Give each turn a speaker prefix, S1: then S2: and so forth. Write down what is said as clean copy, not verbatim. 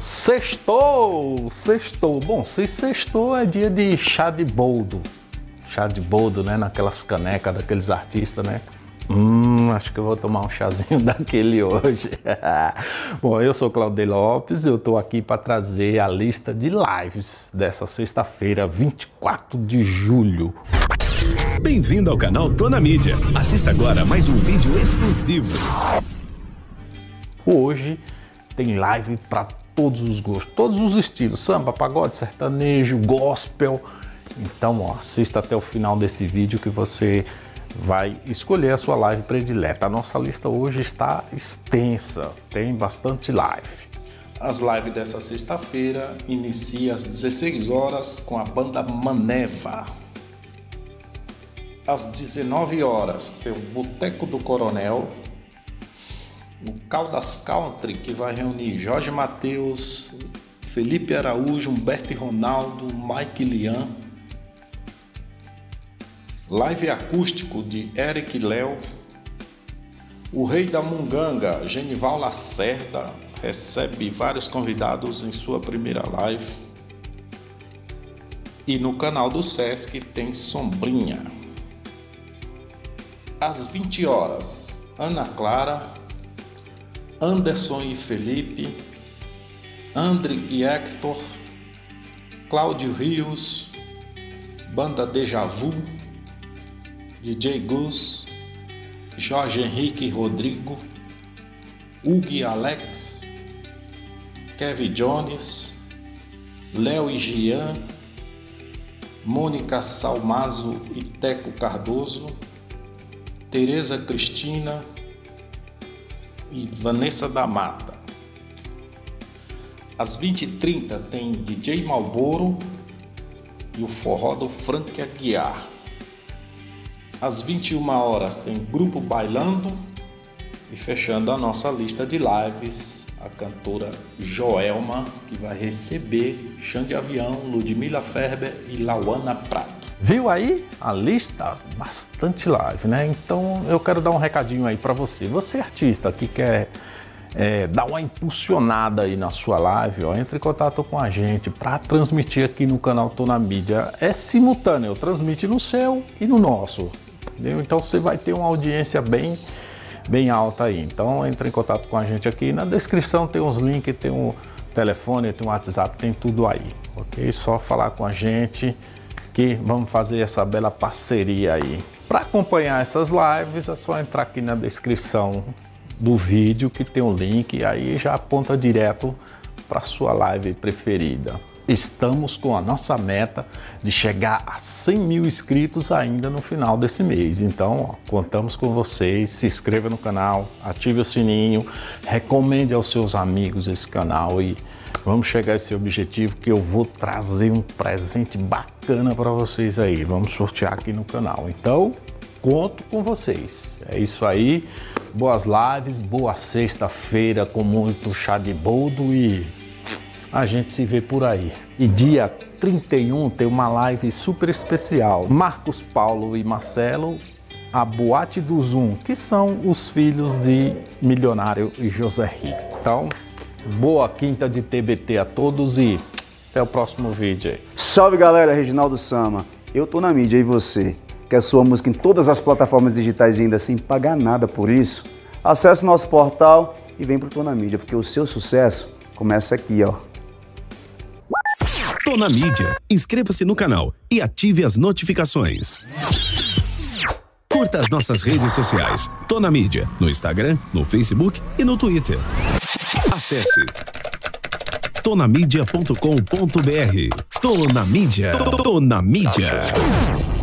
S1: Sextou! Sextou! Bom, se sextou é dia de chá de boldo. Chá de boldo, né? Naquelas canecas daqueles artistas, né? Acho que eu vou tomar um chazinho daquele hoje. Bom, eu sou Claudio Lopes, eu tô aqui para trazer a lista de lives dessa sexta-feira, 24 de julho.
S2: Bem-vindo ao canal Tô na Mídia. Assista agora mais um vídeo exclusivo.
S1: Hoje tem live para todos os gostos, todos os estilos, samba, pagode, sertanejo, gospel. Então, ó, assista até o final desse vídeo que você vai escolher a sua live predileta. A nossa lista hoje está extensa, tem bastante live. As lives dessa sexta-feira iniciam às 16 horas com a banda Maneva. Às 19 horas tem o Boteco do Coronel, o Caldas Country, que vai reunir Jorge Mateus, Felipe Araújo, Humberto e Ronaldo, Mike Lian. Live acústico de Eric Léo. O Rei da Munganga, Genival Lacerda, recebe vários convidados em sua primeira live. E no canal do Sesc tem Sombrinha. Às 20 horas, Ana Clara, Anderson e Felipe, André e Hector, Cláudio Rios, Banda Deja Vu, DJ Gus, Jorge Henrique e Rodrigo, Hugo e Alex, Kevin Jones, Léo e Gian, Mônica Salmazo e Teco Cardoso, Tereza Cristina e Vanessa da Mata. Às 20h30 tem DJ Malboro e o forró do Frank Aguiar. Às 21 horas tem Grupo Bailando e fechando a nossa lista de lives, a cantora Joelma, que vai receber Xande Avião, Ludmila Ferber e Lauana Prato. Viu aí a lista? Bastante live, né? Então eu quero dar um recadinho aí para você. Você artista que quer dar uma impulsionada aí na sua live, ó, entre em contato com a gente para transmitir aqui no canal Tô na Mídia. É simultâneo, transmite no seu e no nosso. Entendeu? Então você vai ter uma audiência bem alta aí. Então entre em contato com a gente aqui. Na descrição tem uns links, tem um telefone, tem um WhatsApp, tem tudo aí, ok? Só falar com a gente que vamos fazer essa bela parceria aí. Para acompanhar essas lives é só entrar aqui na descrição do vídeo que tem um link, aí já aponta direto para sua live preferida. Estamos com a nossa meta de chegar a 100 mil inscritos ainda no final desse mês. Então, ó, contamos com vocês. Se inscreva no canal, ative o sininho, recomende aos seus amigos esse canal e vamos chegar a esse objetivo, que eu vou trazer um presente bacana para vocês aí. Vamos sortear aqui no canal. Então, conto com vocês. É isso aí. Boas lives, boa sexta-feira com muito chá de boldo e a gente se vê por aí. E dia 31 tem uma live super especial. Marcos Paulo e Marcelo, a Boate do Zoom, que são os filhos de Milionário e José Rico. Então, boa quinta de TBT a todos e até o próximo vídeo aí.
S3: Salve galera, Reginaldo Sama. Eu tô na mídia e você? Quer sua música em todas as plataformas digitais e ainda sem pagar nada por isso? Acesse o nosso portal e vem pro Tô na Mídia, porque o seu sucesso começa aqui, ó.
S2: Tô na Mídia. Inscreva-se no canal e ative as notificações. Curta as nossas redes sociais. Tô na Mídia, no Instagram, no Facebook e no Twitter. Acesse tonamidia.com.br. Tô na Mídia. Tô na Mídia.